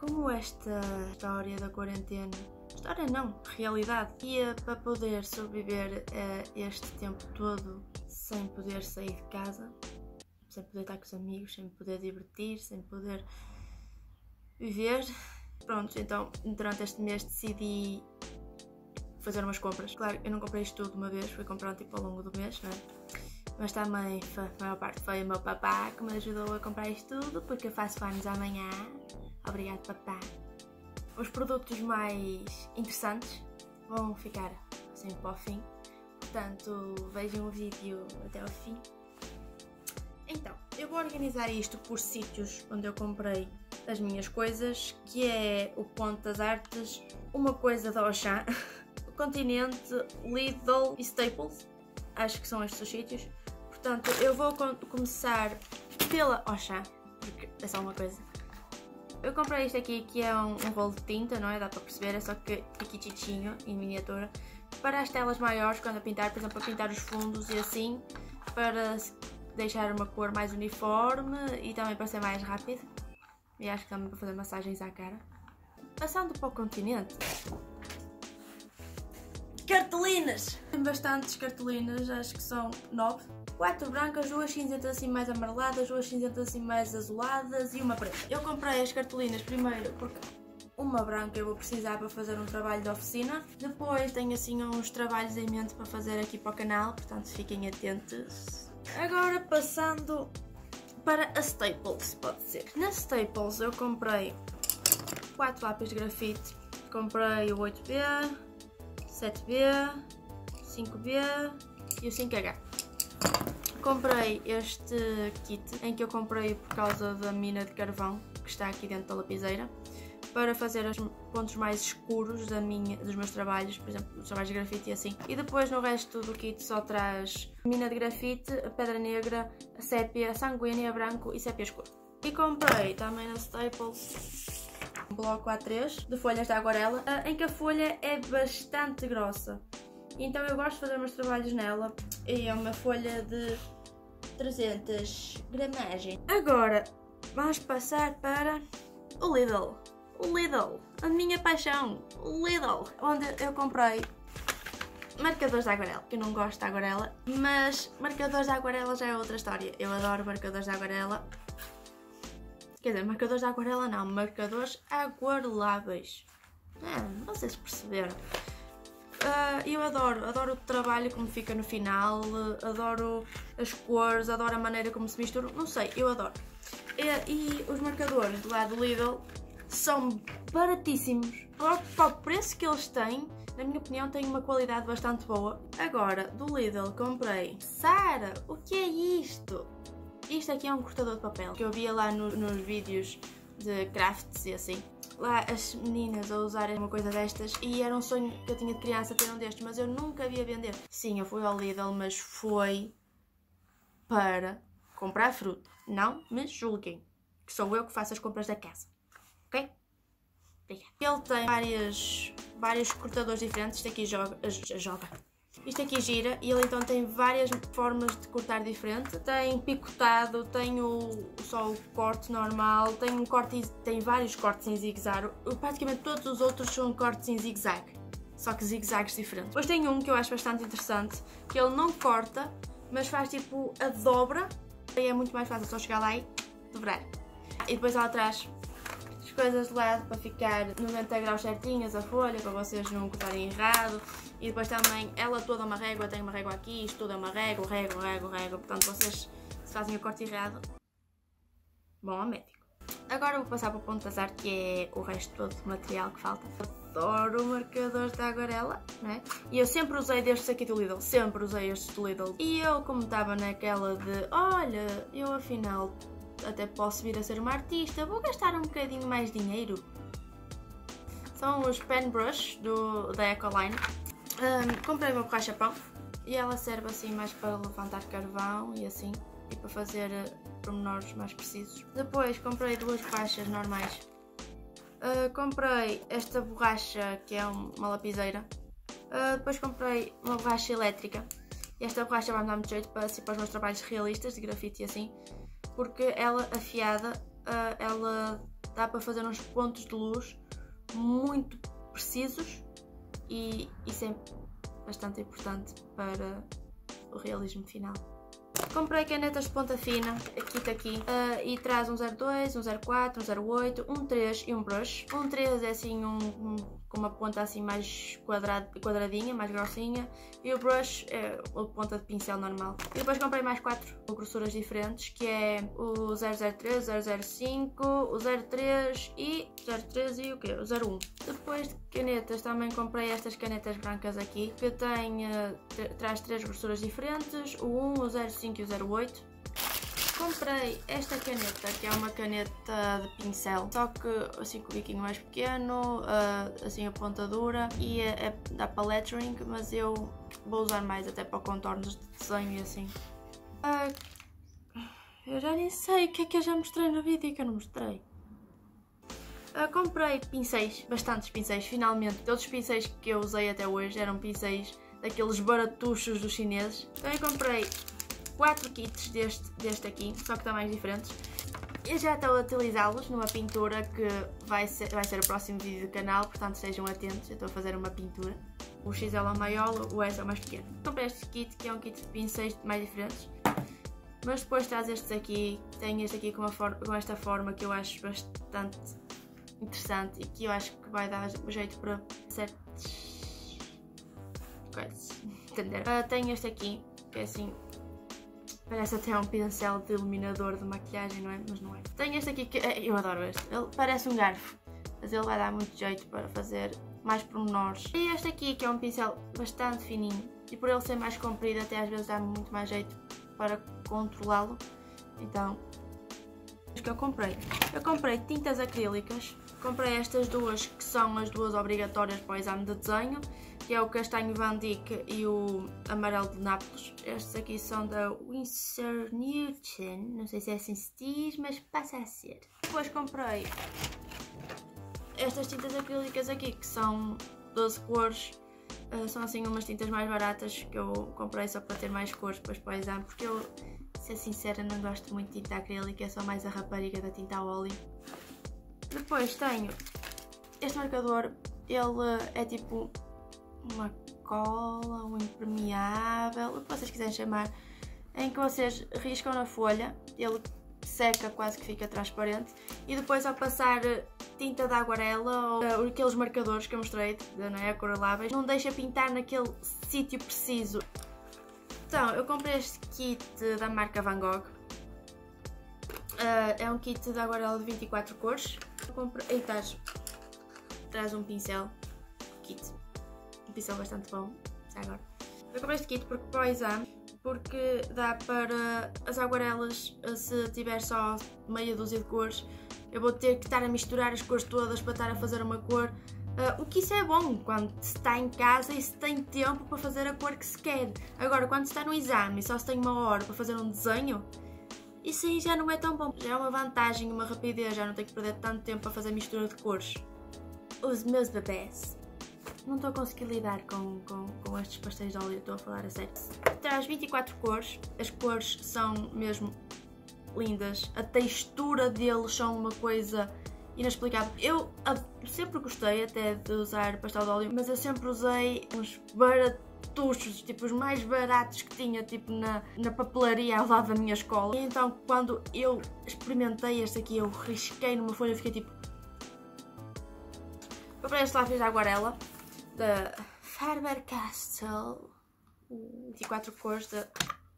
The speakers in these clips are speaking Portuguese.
como esta história da quarentena, história não, realidade, ia para poder sobreviver a este tempo todo sem poder sair de casa, sem poder estar com os amigos, sem poder divertir, sem poder viver. Pronto, então durante este mês decidi fazer umas compras. Claro, eu não comprei isto tudo de uma vez, fui comprando tipo ao longo do mês, não é? Mas também, a maior parte foi o meu papá que me ajudou a comprar isto tudo, porque eu faço anos amanhã. Obrigado, papá. Os produtos mais interessantes vão ficar sempre para o fim, portanto vejam o vídeo até ao fim. Então, eu vou organizar isto por sítios onde eu comprei as minhas coisas, que é o Ponto das Artes, uma coisa da Auchan, o Continente, Lidl e Staples. Acho que são estes os sítios. Portanto, eu vou começar pela Auchan, porque é só uma coisa. Eu comprei isto aqui, que é um rolo de tinta, não é? Dá para perceber, é só que tiquitinho, em miniatura. Para as telas maiores, quando a pintar, por exemplo, para pintar os fundos e assim, para deixar uma cor mais uniforme e também para ser mais rápido. E acho que também para fazer massagens à cara. Passando para o Continente. Cartolinas! Tem bastantes cartolinas, acho que são 9. 4 brancas, 2 cinzentas assim mais amareladas, 2 cinzentas assim mais azuladas e uma preta. Eu comprei as cartolinas primeiro porque uma branca eu vou precisar para fazer um trabalho de oficina. Depois tenho assim uns trabalhos em mente para fazer aqui para o canal, portanto fiquem atentos. Agora passando para a Staples, pode ser. Na Staples eu comprei 4 lápis de grafite. Comprei o 8B, 7B, 5B e o 5H. Comprei este kit em que eu comprei por causa da mina de carvão que está aqui dentro da lapiseira para fazer os pontos mais escuros dos meus trabalhos, por exemplo, os trabalhos de grafite e assim. E depois no resto do kit só traz mina de grafite, a pedra negra, a sépia, a sanguínea, branco e sépia escuro. E comprei também na Staples um bloco A3 de folhas de aguarela, em que a folha é bastante grossa. Então eu gosto de fazer meus trabalhos nela e é uma folha de 300 gramagens. Agora vamos passar para o Lidl. O Lidl, a minha paixão, o Lidl, onde eu comprei marcadores de aguarela. Eu não gosto de aguarela, mas marcadores de aguarela já é outra história. Eu adoro marcadores de aguarela. Quer dizer, marcadores de aguarela não, marcadores aguareláveis. Não sei se perceberam. Eu adoro o trabalho como fica no final, adoro as cores, adoro a maneira como se misturam, não sei, eu adoro. E os marcadores do lado do Lidl são baratíssimos, para o preço que eles têm, na minha opinião têm uma qualidade bastante boa. Agora, do Lidl comprei, Sara, o que é isto? Isto aqui é um cortador de papel, que eu via lá nos vídeos de crafts e assim. Lá as meninas a usarem uma coisa destas e era um sonho que eu tinha de criança ter um destes, mas eu nunca vi a vender. Sim, eu fui ao Lidl, mas foi para comprar fruta. Não me julguem, que sou eu que faço as compras da casa. Ok? Obrigada. Ele tem vários cortadores diferentes. Isto aqui joga. Isto aqui gira e ele então tem várias formas de cortar diferente. Tem picotado, tem só o corte normal, tem vários cortes em zigue-zague. Praticamente todos os outros são cortes em zigue-zague, só que zigue-zagues diferentes. Depois tem um que eu acho bastante interessante, que ele não corta, mas faz tipo a dobra. E é muito mais fácil só chegar lá e dobrar. E depois lá atrás as coisas de lado para ficar 90 graus certinhas a folha, para vocês não cortarem errado. E depois também, ela toda uma régua, tem uma régua aqui, isto tudo é uma régua, portanto vocês se fazem o corte errado, vão ao médico. Agora vou passar para o Ponto das Artes, que é o resto todo do material que falta. Adoro marcadores de aguarela, não é? E eu sempre usei destes aqui do Lidl, sempre usei estes do Lidl. E eu, como estava naquela de, olha, eu afinal até posso vir a ser uma artista, vou gastar um bocadinho mais dinheiro. São os Pen Brush da Ecoline. Comprei uma borracha-pão e ela serve assim mais para levantar carvão e assim, e para fazer pormenores mais precisos. Depois comprei 2 borrachas normais. Comprei esta borracha que é uma lapiseira. Depois comprei uma borracha elétrica. E esta borracha vai me dar muito jeito para os meus trabalhos realistas de grafite e assim, porque ela afiada ela dá para fazer uns pontos de luz muito precisos e isso é bastante importante para o realismo final. Comprei canetas de ponta fina, aqui, e traz um 02, um 04, um 08, um 3 e um brush. Um 3 é assim com uma ponta assim mais quadradinha, mais grossinha, e o brush é a ponta de pincel normal. E depois comprei mais 4 com grossuras diferentes, que é o 003, o 005, o 03 e o quê? O 01. Depois de canetas também comprei estas canetas brancas aqui, que traz 3 grossuras diferentes, o 1, o 05 e o 08. Comprei esta caneta, que é uma caneta de pincel, só que assim com o biquinho mais pequeno, assim a ponta dura, e dá para lettering, mas eu vou usar mais até para contornos de desenho e assim. Eu já nem sei o que é que eu já mostrei no vídeo que eu não mostrei. Comprei pincéis, bastantes pincéis, finalmente. Todos os pincéis que eu usei até hoje eram pincéis daqueles baratuchos dos chineses. Então eu comprei 4 kits deste aqui, só que estão mais diferentes. Eu já estou a utilizá-los numa pintura que vai ser o próximo vídeo do canal, portanto estejam atentos, eu estou a fazer uma pintura. O XL é o maior, o S é o mais pequeno. Comprei este kit, que é um kit de pincéis mais diferentes, mas depois traz estes aqui. Tem este aqui com esta forma que eu acho bastante interessante e que eu acho que vai dar jeito para certas coisas, entender? Tem este aqui, que é assim, parece até um pincel de iluminador de maquilhagem, não é? Mas não é. Tem este aqui que eu adoro este. Ele parece um garfo, mas ele vai dar muito jeito para fazer mais pormenores. E este aqui que é um pincel bastante fininho e por ele ser mais comprido até às vezes dá muito mais jeito para controlá-lo. Então, o que eu comprei tintas acrílicas. Comprei estas duas, que são as duas obrigatórias para o exame de desenho, que é o castanho Van Dyck e o amarelo de Nápoles. Estes aqui são da Winsor Newton, não sei se é assim se diz, mas passa a ser. Depois comprei estas tintas acrílicas aqui, que são 12 cores, são assim umas tintas mais baratas, que eu comprei só para ter mais cores depois para o exame, porque eu, ser sincera, não gosto muito de tinta acrílica, sou mais a rapariga da tinta a óleo. Depois tenho este marcador, ele é tipo uma cola, um impermeável, o que vocês quiserem chamar, em que vocês riscam na folha, ele seca, quase que fica transparente, e depois ao passar tinta de aguarela ou aqueles marcadores que eu mostrei, não é, acoroláveis, não deixa pintar naquele sítio preciso. Então, eu comprei este kit da marca Van Gogh. É um kit de aguarela de 24 cores. E traz um pincel, um pincel bastante bom, já agora. Eu comprei este kit para o exame, porque dá para as aguarelas, se tiver só meia dúzia de cores, eu vou ter que estar a misturar as cores todas para estar a fazer uma cor. O que isso é bom quando se está em casa e se tem tempo para fazer a cor que se quer. Agora, quando se está no exame e só se tem uma hora para fazer um desenho, isso aí já não é tão bom. Já é uma vantagem, uma rapidez, já não tenho que perder tanto tempo para fazer mistura de cores. Os meus bebés. Não estou a conseguir lidar com estes pastéis de óleo, estou a falar a sério. Traz 24 cores, as cores são mesmo lindas, a textura deles são uma coisa inexplicável. Eu sempre gostei até de usar pastel de óleo, mas eu sempre usei uns baratuchos, tipo os mais baratos que tinha, tipo na papelaria ao lado da minha escola. E então quando eu experimentei este aqui, eu risquei numa folha e fiquei tipo... Comprei este lápis de aguarela da Faber-Castell, 24 cores de...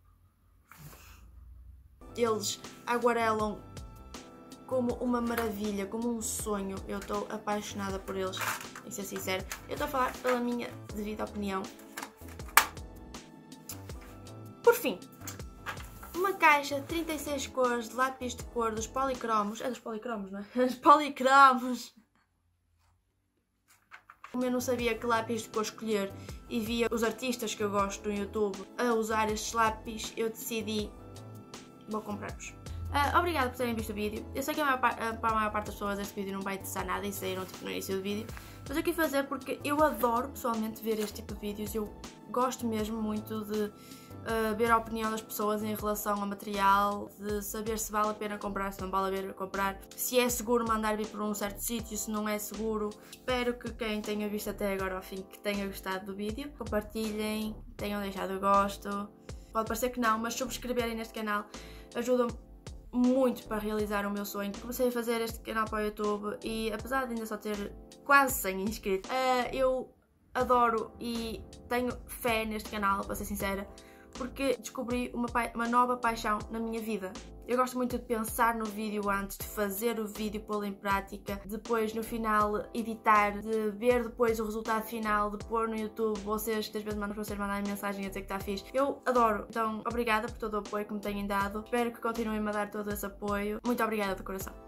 Eles aguarelam como uma maravilha, como um sonho. Eu estou apaixonada por eles, em ser sincero. Eu estou a falar pela minha devida opinião. Por fim, uma caixa de 36 cores de lápis de cor dos policromos. É dos policromos, não é? Os policromos! Como eu não sabia que lápis de cor escolher e via os artistas que eu gosto no YouTube a usar estes lápis, eu decidi, vou comprar-os. Obrigada por terem visto o vídeo. Eu sei que para a maior parte das pessoas este vídeo não vai interessar nada e saíram tipo no início do vídeo, mas eu quis fazer porque eu adoro pessoalmente ver este tipo de vídeos. Eu gosto mesmo muito de ver a opinião das pessoas em relação ao material, de saber se vale a pena comprar, se não vale a pena comprar, se é seguro mandar vir por um certo sítio, se não é seguro. Espero que quem tenha visto até agora ao fim que tenha gostado do vídeo. Compartilhem, tenham deixado o gosto. Pode parecer que não, mas subscreverem neste canal ajuda-me muito para realizar o meu sonho. Comecei a fazer este canal para o YouTube e apesar de ainda só ter quase 100 inscritos, eu adoro e tenho fé neste canal, para ser sincera, porque descobri uma nova paixão na minha vida. Eu gosto muito de pensar no vídeo antes, de fazer o vídeo, pô-lo em prática, depois no final editar, de ver depois o resultado final, de pôr no YouTube. Vocês, que às vezes vocês mandarem mensagem a dizer que está fixe. Eu adoro, então obrigada por todo o apoio que me têm dado. Espero que continuem a dar todo esse apoio. Muito obrigada de coração.